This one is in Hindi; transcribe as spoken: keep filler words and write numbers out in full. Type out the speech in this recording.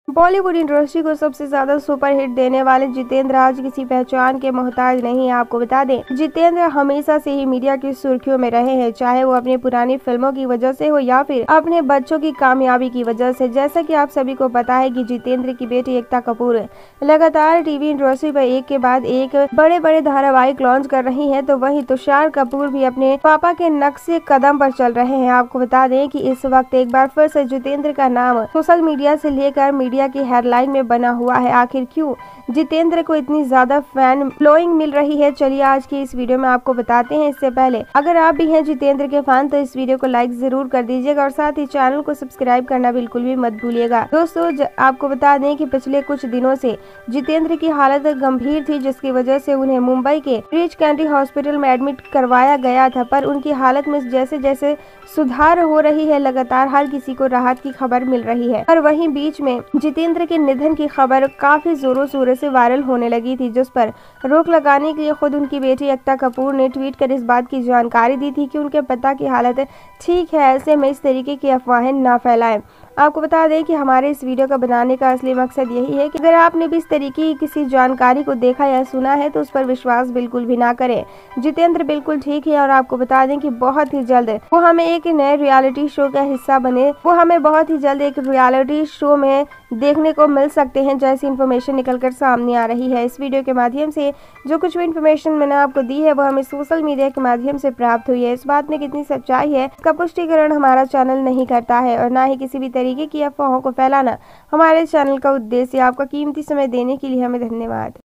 बॉलीवुड इंडस्ट्री को सबसे ज्यादा सुपरहिट देने वाले जितेंद्र आज किसी पहचान के मोहताज नहीं है। आपको बता दें, जितेंद्र हमेशा से ही मीडिया की सुर्खियों में रहे हैं, चाहे वो अपनी पुरानी फिल्मों की वजह से हो या फिर अपने बच्चों की कामयाबी की वजह से। जैसा कि आप सभी को पता है कि जितेंद्र की बेटी एकता कपूर लगातार टीवी इंडस्ट्री पर एक के बाद एक बड़े बड़े धारावाहिक लॉन्च कर रही है, तो वही तुषार कपूर भी अपने पापा के नक्शे कदम पर चल रहे हैं। आपको बता दें कि इस वक्त एक बार फिर से जितेंद्र का नाम सोशल मीडिया से लेकर मीडिया की हेडलाइन में बना हुआ है। आखिर क्यों जितेंद्र को इतनी ज्यादा फैन फॉलोइंग मिल रही है, चलिए आज की इस वीडियो में आपको बताते हैं। इससे पहले अगर आप भी हैं जितेंद्र के फैन तो इस वीडियो को लाइक जरूर कर दीजिएगा और साथ ही चैनल को सब्सक्राइब करना बिल्कुल भी मत भूलिएगा। दोस्तों, आपको बता दें कि पिछले कुछ दिनों से जितेंद्र की हालत गंभीर थी, जिसकी वजह से उन्हें मुंबई के ब्रीच कैंडी हॉस्पिटल में एडमिट करवाया गया था, पर उनकी हालत में जैसे जैसे सुधार हो रही है, लगातार हर किसी को राहत की खबर मिल रही है। और वहीं बीच में जितेंद्र के निधन की खबर काफी जोरों शोरों से वायरल होने लगी थी, जिस पर रोक लगाने के लिए खुद उनकी बेटी एकता कपूर ने ट्वीट कर इस बात की जानकारी दी थी कि उनके पिता की हालत ठीक है, ऐसे में इस तरीके की अफवाहें न फैलाएं। आपको बता दें कि हमारे इस वीडियो का बनाने का असली मकसद यही है कि अगर आपने भी इस तरीके की किसी जानकारी को देखा या सुना है तो उस पर विश्वास बिल्कुल भी ना करें। जितेंद्र बिल्कुल ठीक है और आपको बता दें कि बहुत ही जल्द वो हमें एक नए रियलिटी शो का हिस्सा बने वो हमें बहुत ही जल्द एक रियलिटी शो में देखने को मिल सकते हैं, जैसी इन्फॉर्मेशन निकलकर सामने आ रही है। इस वीडियो के माध्यम से जो कुछ भी इन्फॉर्मेशन मैंने आपको दी है वो हमें सोशल मीडिया के माध्यम से प्राप्त हुई है। इस बात में कितनी सच्चाई है इसका पुष्टिकरण हमारा चैनल नहीं करता है और न ही किसी भी तरीके की अफवाहों को फैलाना हमारे चैनल का उद्देश्य। आपका कीमती समय देने के लिए हमें धन्यवाद।